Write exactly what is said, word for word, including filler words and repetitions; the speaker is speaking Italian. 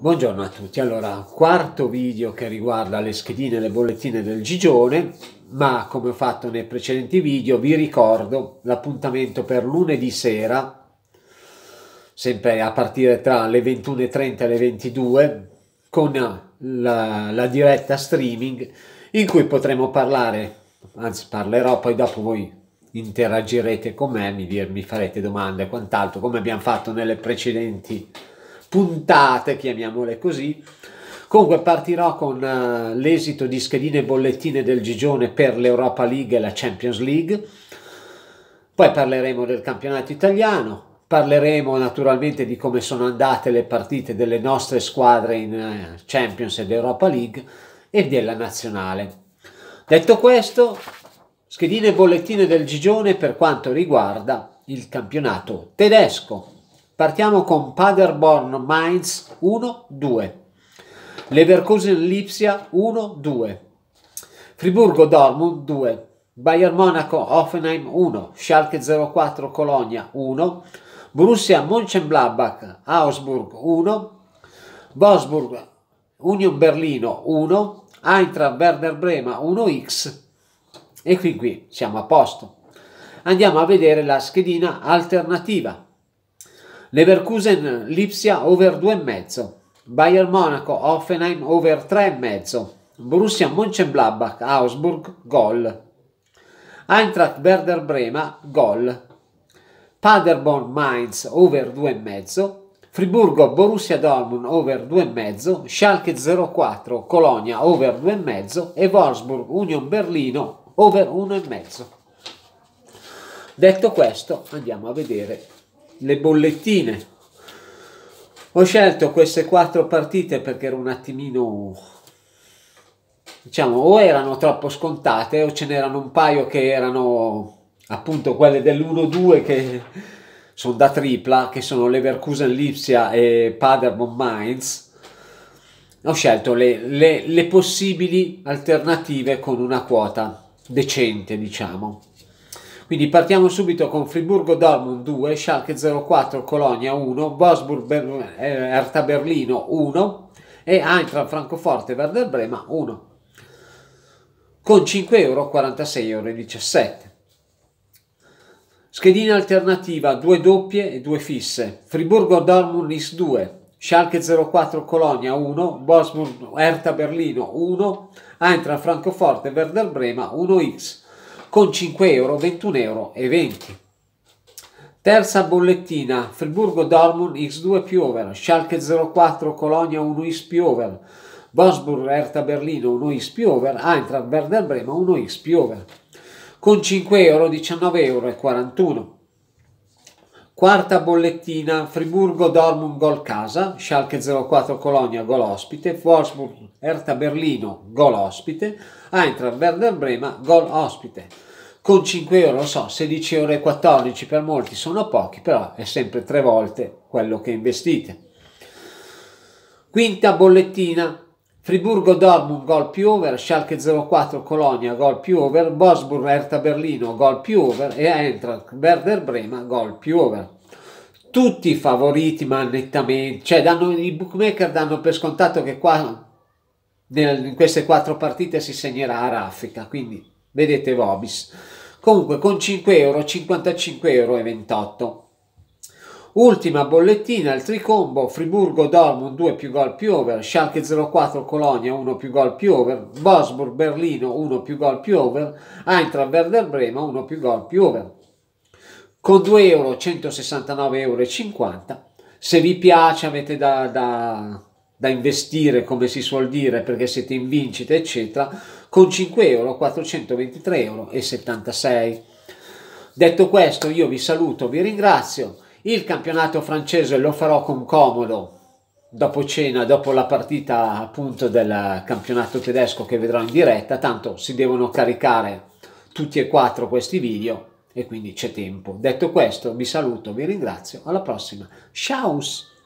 Buongiorno a tutti. Allora, quarto video che riguarda le schedine e le bollettine del Gigione, ma come ho fatto nei precedenti video vi ricordo l'appuntamento per lunedì sera, sempre a partire tra le ventuno e trenta e le ventidue, con la, la diretta streaming in cui potremo parlare, anzi parlerò, poi dopo voi interagirete con me, mi, mi farete domande e quant'altro, come abbiamo fatto nelle precedenti puntate, chiamiamole così. Comunque partirò con uh, l'esito di schedine e bollettine del Gigione per l'Europa League e la Champions League, poi parleremo del campionato italiano, parleremo naturalmente di come sono andate le partite delle nostre squadre in uh, Champions ed Europa League e della nazionale. Detto questo, schedine e bollettine del Gigione per quanto riguarda il campionato tedesco. Partiamo con Paderborn Mainz uno due, Leverkusen Lipsia uno due, Friburgo Dortmund due, Bayern Monaco Hoffenheim uno, Schalke zero quattro Colonia uno, Borussia Mönchengladbach Augsburg uno, Wolfsburg Union Berlino uno, Eintracht Werder Brema uno x e qui, qui siamo a posto. Andiamo a vedere la schedina alternativa. Leverkusen Lipsia over due virgola cinque, Bayern Monaco Hoffenheim over tre virgola cinque, Borussia Mönchengladbach Augsburg gol, Eintracht Werder Brema gol, Paderborn Mainz over due virgola cinque, Friburgo Borussia Dortmund over due virgola cinque, Schalke zero quattro Colonia over due virgola cinque e Wolfsburg Union Berlino over uno virgola cinque. Detto questo, andiamo a vedere le bollettine. Ho scelto queste quattro partite perché ero un attimino, diciamo, o erano troppo scontate o ce n'erano un paio che erano appunto quelle dell'uno due che sono da tripla, che sono Leverkusen Lipsia e Paderborn Mainz. Ho scelto le, le, le possibili alternative con una quota decente, diciamo. Quindi partiamo subito con Friburgo Dortmund due, Schalke zero quattro Colonia uno, Wolfsburg Ber Hertha Berlino uno e Eintracht Francoforte Werder Brema uno, con cinque euro, quarantasei euro e diciassette. Schedina alternativa due doppie e due fisse. Friburgo Dortmund X due, Schalke zero quattro Colonia uno, Wolfsburg Hertha Berlino uno, Eintracht Francoforte Werder Brema uno x, con cinque euro, ventuno euro e venti. Terza bollettina, Friburgo Dortmund X due più over, Schalke zero quattro Colonia uno x più over, Wolfsburg Hertha Berlino uno x più over, Eintracht Werder Brema uno x più over, con cinque euro, diciannove euro e quarantuno. Quarta bollettina, Friburgo Dortmund gol casa, Schalke zero quattro Colonia gol ospite, Wolfsburg Hertha Berlino gol ospite, Eintracht Werder Brema gol ospite, con cinque euro, lo so, sedici euro e quattordici per molti sono pochi, però è sempre tre volte quello che investite. Quinta bollettina, Friburgo Dortmund gol più over, Schalke zero quattro Colonia gol più over, Wolfsburg Hertha Berlino gol più over e Eintracht Werder Brema gol più over. Tutti favoriti, ma nettamente, cioè danno, i bookmaker danno per scontato che qua nel, in queste quattro partite si segnerà a raffica, quindi vedete Vobis. Comunque con cinque euro, cinquantacinque euro e ventotto. Ultima bollettina, il tricombo, Friburgo Dortmund due più gol più over, Schalke zero quattro Colonia uno più gol più over, Wolfsburg Berlino uno più gol più over, Eintracht Werder Brema uno più gol più over. Con due euro, centosessantanove euro e cinquanta. Se vi piace, avete da, da, da investire, come si suol dire, perché siete in vincita, eccetera, con cinque euro, quattrocentoventitré euro e settantasei. Detto questo, io vi saluto, vi ringrazio. Il campionato francese lo farò con comodo dopo cena, dopo la partita appunto del campionato tedesco che vedrò in diretta, tanto si devono caricare tutti e quattro questi video e quindi c'è tempo. Detto questo, vi saluto, vi ringrazio, alla prossima. Ciao!